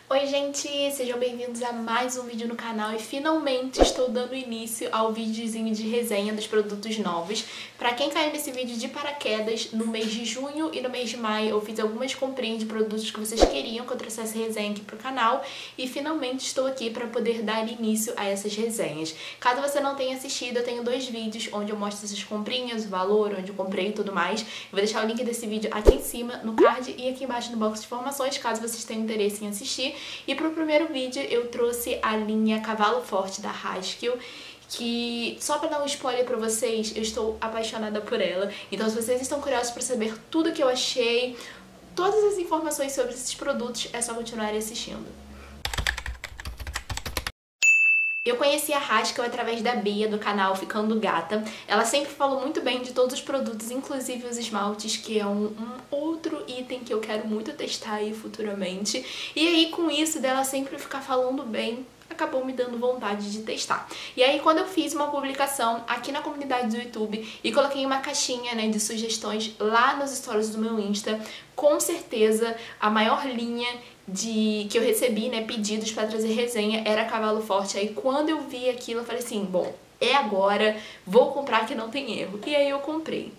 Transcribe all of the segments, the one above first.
Oi gente, sejam bem-vindos a mais um vídeo no canal e finalmente estou dando início ao videozinho de resenha dos produtos novos. Pra quem caiu nesse vídeo de paraquedas, no mês de junho e no mês de maio eu fiz algumas comprinhas de produtos que vocês queriam que eu trouxesse resenha aqui pro canal e finalmente estou aqui para poder dar início a essas resenhas. Caso você não tenha assistido, eu tenho dois vídeos onde eu mostro essas comprinhas, o valor, onde eu comprei e tudo mais. Eu vou deixar o link desse vídeo aqui em cima, no card e aqui embaixo no box de informações, caso vocês tenham interesse em assistir. E pro primeiro vídeo eu trouxe a linha Cavalo Forte da Haskell, que, só pra dar um spoiler pra vocês, eu estou apaixonada por ela. Então se vocês estão curiosos pra saber tudo que eu achei, todas as informações sobre esses produtos, é só continuarem assistindo. Eu conheci a Haskell através da Bia, do canal Ficando Gata. Ela sempre falou muito bem de todos os produtos, inclusive os esmaltes, que é um outro item que eu quero muito testar aí futuramente. E aí, com isso dela sempre ficar falando bem, acabou me dando vontade de testar. E aí, quando eu fiz uma publicação aqui na comunidade do YouTube e coloquei uma caixinha, né, de sugestões lá nos stories do meu Insta, com certeza a maior linha que eu recebi, né, pedidos pra trazer resenha era Cavalo Forte. Aí quando eu vi aquilo eu falei assim, bom, é agora, vou comprar que não tem erro. E aí eu comprei.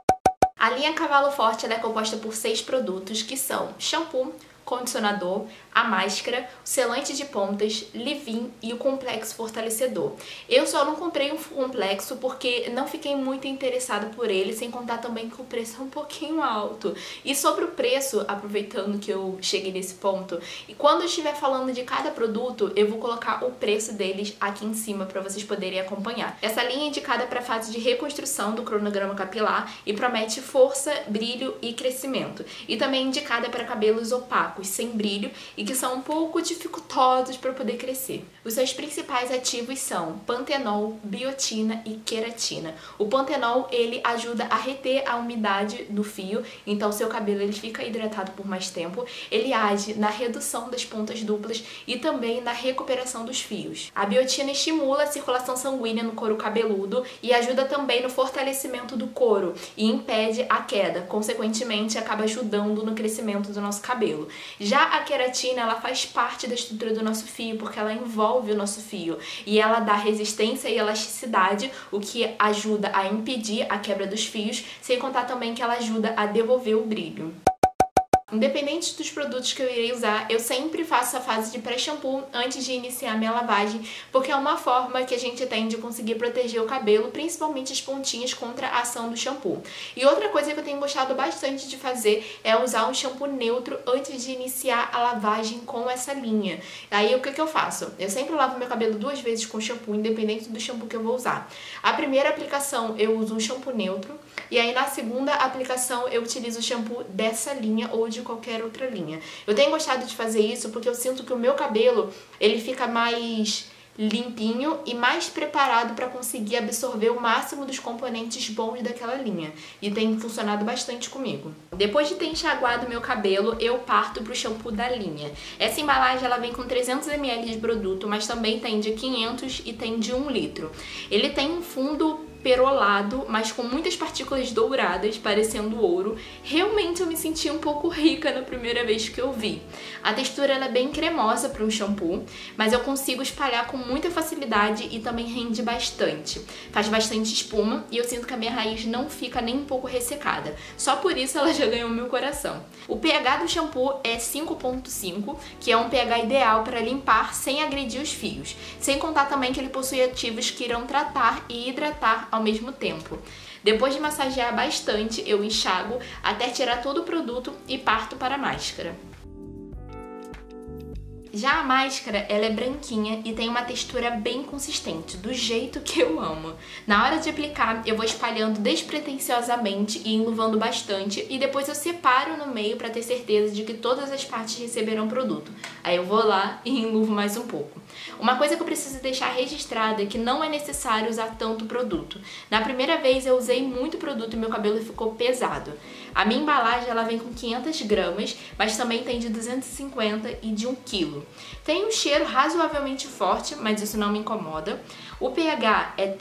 A linha Cavalo Forte ela é composta por 6 produtos que são shampoo, condicionador, a máscara, o selante de pontas, leave-in e o complexo fortalecedor. Eu só não comprei um complexo porque não fiquei muito interessada por ele, sem contar também que o preço é um pouquinho alto. E sobre o preço, aproveitando que eu cheguei nesse ponto, e quando eu estiver falando de cada produto, eu vou colocar o preço deles aqui em cima para vocês poderem acompanhar. Essa linha é indicada para a fase de reconstrução do cronograma capilar e promete força, brilho e crescimento. E também é indicada para cabelos opacos, sem brilho e que são um pouco dificultosos para poder crescer. Os seus principais ativos são pantenol, biotina e queratina. O pantenol ele ajuda a reter a umidade do fio, então seu cabelo ele fica hidratado por mais tempo. Ele age na redução das pontas duplas e também na recuperação dos fios. A biotina estimula a circulação sanguínea no couro cabeludo e ajuda também no fortalecimento do couro e impede a queda, consequentemente acaba ajudando no crescimento do nosso cabelo. Já a queratina, ela faz parte da estrutura do nosso fio, porque ela envolve o nosso fio e ela dá resistência e elasticidade, o que ajuda a impedir a quebra dos fios, sem contar também que ela ajuda a devolver o brilho. Independente dos produtos que eu irei usar, eu sempre faço a fase de pré-shampoo antes de iniciar minha lavagem, porque é uma forma que a gente tem de conseguir proteger o cabelo, principalmente as pontinhas, contra a ação do shampoo. E outra coisa que eu tenho gostado bastante de fazer é usar um shampoo neutro antes de iniciar a lavagem com essa linha. Aí o que eu faço? Eu sempre lavo meu cabelo 2 vezes com shampoo, independente do shampoo que eu vou usar. A primeira aplicação eu uso um shampoo neutro, e aí na segunda aplicação eu utilizo o shampoo dessa linha ou de qualquer outra linha. Eu tenho gostado de fazer isso porque eu sinto que o meu cabelo ele fica mais limpinho e mais preparado para conseguir absorver o máximo dos componentes bons daquela linha. E tem funcionado bastante comigo. Depois de ter enxaguado meu cabelo, eu parto pro shampoo da linha. Essa embalagem ela vem com 300 ml de produto, mas também tem de 500 e tem de 1 litro. Ele tem um fundo perolado, mas com muitas partículas douradas, parecendo ouro. Realmente eu me senti um pouco rica na primeira vez que eu vi. A textura ela é bem cremosa para um shampoo, mas eu consigo espalhar com muita facilidade e também rende bastante. Faz bastante espuma e eu sinto que a minha raiz não fica nem um pouco ressecada. Só por isso ela já ganhou meu coração. O pH do shampoo é 5.5, que é um pH ideal para limpar sem agredir os fios. Sem contar também que ele possui ativos que irão tratar e hidratar ao mesmo tempo. Depois de massagear bastante, eu enxago até tirar todo o produto e parto para a máscara. Já a máscara, ela é branquinha e tem uma textura bem consistente, do jeito que eu amo. Na hora de aplicar, eu vou espalhando despretensiosamente e enluvando bastante, e depois eu separo no meio para ter certeza de que todas as partes receberão produto. Aí eu vou lá e enluvo mais um pouco. Uma coisa que eu preciso deixar registrada é que não é necessário usar tanto produto. Na primeira vez eu usei muito produto e meu cabelo ficou pesado. A minha embalagem ela vem com 500 gramas, mas também tem de 250 e de 1 quilo. Tem um cheiro razoavelmente forte, mas isso não me incomoda. O pH é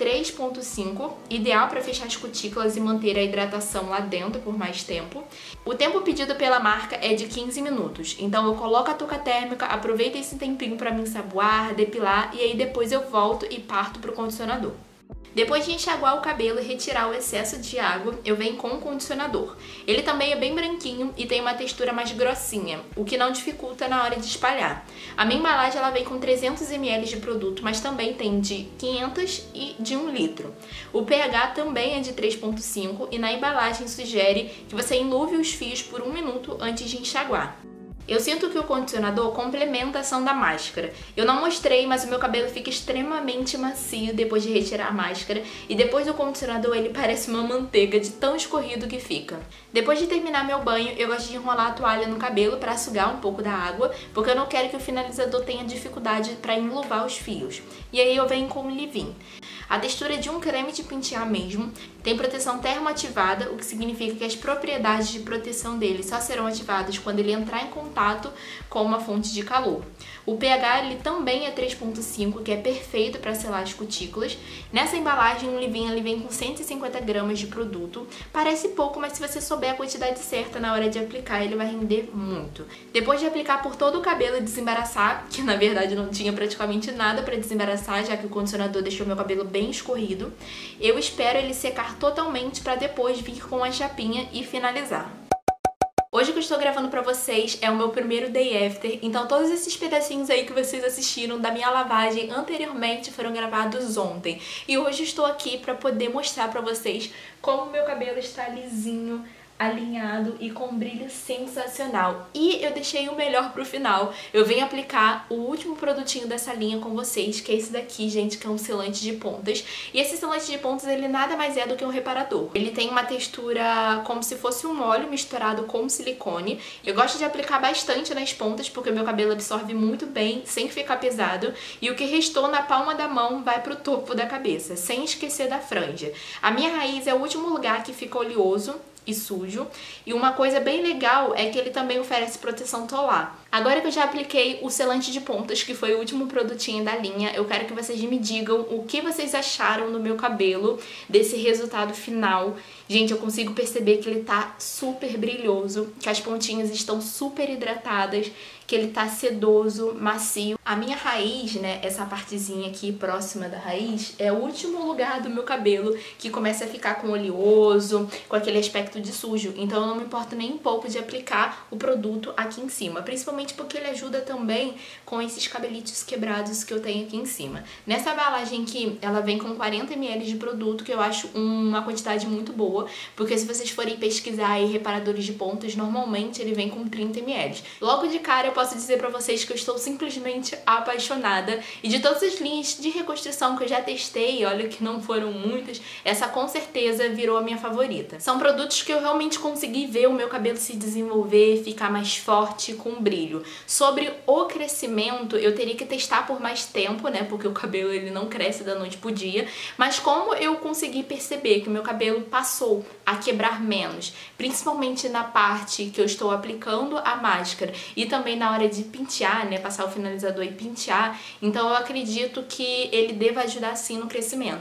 3,5, ideal para fechar as cutículas e manter a hidratação lá dentro por mais tempo. O tempo pedido pela marca é de 15 minutos, então eu coloco a touca térmica, aproveito esse tempinho para me ensaboar, depilar e aí depois eu volto e parto para o condicionador. Depois de enxaguar o cabelo e retirar o excesso de água, eu venho com o condicionador. Ele também é bem branquinho e tem uma textura mais grossinha, o que não dificulta na hora de espalhar. A minha embalagem ela vem com 300 ml de produto, mas também tem de 500 e de 1 litro. O pH também é de 3,5 e na embalagem sugere que você enluve os fios por 1 minuto antes de enxaguar. Eu sinto que o condicionador complementa a ação da máscara. Eu não mostrei, mas o meu cabelo fica extremamente macio depois de retirar a máscara e depois do condicionador ele parece uma manteiga de tão escorrido que fica. Depois de terminar meu banho, eu gosto de enrolar a toalha no cabelo para sugar um pouco da água, porque eu não quero que o finalizador tenha dificuldade para enluvar os fios. E aí eu venho com o leave-in. A textura é de um creme de pentear mesmo, tem proteção termoativada, o que significa que as propriedades de proteção dele só serão ativadas quando ele entrar em contato com uma fonte de calor. O pH ele também é 3,5, que é perfeito para selar as cutículas. Nessa embalagem, o leave-in ele vem com 150 gramas de produto. Parece pouco, mas se você souber a quantidade certa na hora de aplicar, ele vai render muito. Depois de aplicar por todo o cabelo e desembaraçar, que na verdade não tinha praticamente nada para desembaraçar, já que o condicionador deixou meu cabelo bem escorrido, eu espero ele secar totalmente para depois vir com a chapinha e finalizar. Hoje que eu estou gravando pra vocês é o meu primeiro day after, então todos esses pedacinhos aí que vocês assistiram da minha lavagem anteriormente foram gravados ontem. E hoje estou aqui pra poder mostrar pra vocês como o meu cabelo está lisinho, alinhado e com um brilho sensacional. E eu deixei o melhor pro final. Eu venho aplicar o último produtinho dessa linha com vocês, que é esse daqui, gente, que é um selante de pontas. E esse selante de pontas, ele nada mais é do que um reparador. Ele tem uma textura como se fosse um óleo misturado com silicone. Eu gosto de aplicar bastante nas pontas, porque o meu cabelo absorve muito bem, sem ficar pesado. E o que restou na palma da mão vai pro topo da cabeça, sem esquecer da franja. A minha raiz é o último lugar que fica oleoso e sujo. E uma coisa bem legal é que ele também oferece proteção solar. Agora que eu já apliquei o selante de pontas, que foi o último produtinho da linha, eu quero que vocês me digam o que vocês acharam no meu cabelo, desse resultado final. Gente, eu consigo perceber que ele tá super brilhoso, que as pontinhas estão super hidratadas, que ele tá sedoso, macio. A minha raiz, né, essa partezinha aqui próxima da raiz, é o último lugar do meu cabelo que começa a ficar com oleoso, com aquele aspecto de sujo. Então eu não me importo nem um pouco de aplicar o produto aqui em cima, principalmente porque ele ajuda também com esses cabelitos quebrados que eu tenho aqui em cima. Nessa embalagem aqui, ela vem com 40 ml de produto, que eu acho uma quantidade muito boa, porque se vocês forem pesquisar aí reparadores de pontas, normalmente ele vem com 30 ml. Logo de cara eu posso dizer pra vocês que eu estou simplesmente apaixonada, e de todas as linhas de reconstrução que eu já testei, olha que não foram muitas, essa com certeza virou a minha favorita. São produtos que eu realmente consegui ver o meu cabelo se desenvolver, ficar mais forte, com brilho. Sobre o crescimento, eu teria que testar por mais tempo, né, porque o cabelo ele não cresce da noite pro dia, mas como eu consegui perceber que o meu cabelo passou a quebrar menos, principalmente na parte que eu estou aplicando a máscara e também na hora de pentear, né, passar o finalizador e pentear, então eu acredito que ele deva ajudar sim no crescimento.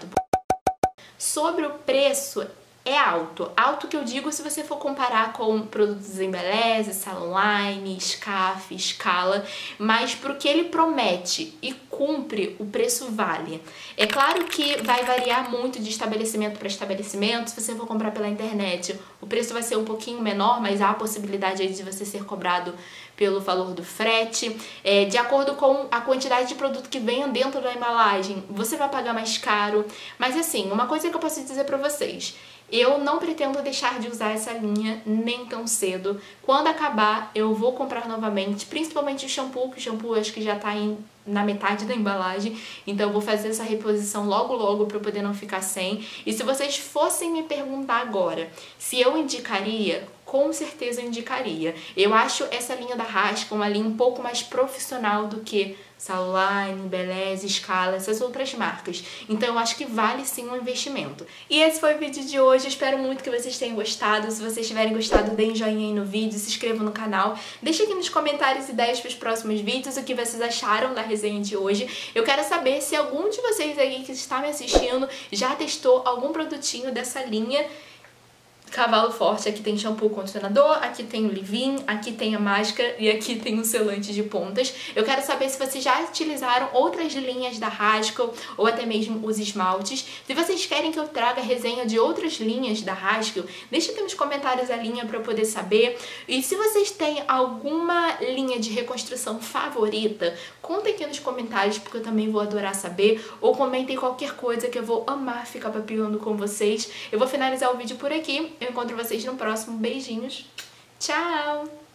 Sobre o preço, é alto. Alto que eu digo se você for comparar com produtos Embeleze, Salon Line, Scaf, Scala, mas pro que ele promete e cumpre, o preço vale. É claro que vai variar muito de estabelecimento para estabelecimento. Se você for comprar pela internet, o preço vai ser um pouquinho menor, mas há a possibilidade aí de você ser cobrado pelo valor do frete. De acordo com a quantidade de produto que venha dentro da embalagem, você vai pagar mais caro. Mas assim, uma coisa que eu posso dizer pra vocês, eu não pretendo deixar de usar essa linha nem tão cedo. Quando acabar, eu vou comprar novamente, principalmente o shampoo, que o shampoo acho que já tá na metade da embalagem, então eu vou fazer essa reposição logo logo para eu poder não ficar sem. E se vocês fossem me perguntar agora se eu indicaria, com certeza eu indicaria. Eu acho essa linha da Haskell uma linha um pouco mais profissional do que Saluline, Beleze, Scala, essas outras marcas. Então eu acho que vale sim um investimento. E esse foi o vídeo de hoje, eu espero muito que vocês tenham gostado. Se vocês tiverem gostado, deem joinha aí no vídeo, se inscrevam no canal. Deixa aqui nos comentários ideias para os próximos vídeos, o que vocês acharam da resenha de hoje. Eu quero saber se algum de vocês aí que está me assistindo já testou algum produtinho dessa linha Cavalo Forte. Aqui tem shampoo condicionador, aqui tem o leave-in, aqui tem a máscara e aqui tem o selante de pontas. Eu quero saber se vocês já utilizaram outras linhas da Haskell ou até mesmo os esmaltes. Se vocês querem que eu traga resenha de outras linhas da Haskell, deixa aqui nos comentários a linha para eu poder saber. E se vocês têm alguma linha de reconstrução favorita, contem aqui nos comentários porque eu também vou adorar saber. Ou comentem qualquer coisa que eu vou amar ficar papilhando com vocês. Eu vou finalizar o vídeo por aqui. Eu encontro vocês no próximo. Beijinhos. Tchau!